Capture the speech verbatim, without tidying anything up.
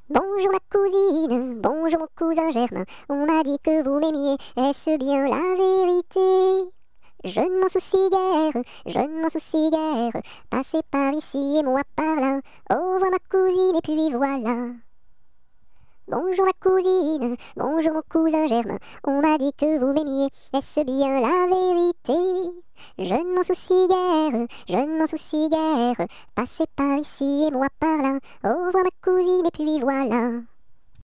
Bonjour ma cousine, bonjour mon cousin Germain, on m'a dit que vous m'aimiez, est-ce bien la vérité? Je ne m'en soucie guère, je ne m'en soucie guère, passez par ici et moi par là, au revoir ma cousine et puis voilà. Bonjour ma cousine, bonjour mon cousin Germain, on m'a dit que vous m'aimiez, est-ce bien la vérité? Je ne m'en soucie guère, je ne m'en soucie guère, passez par ici et moi par là, au revoir ma cousine et puis voilà.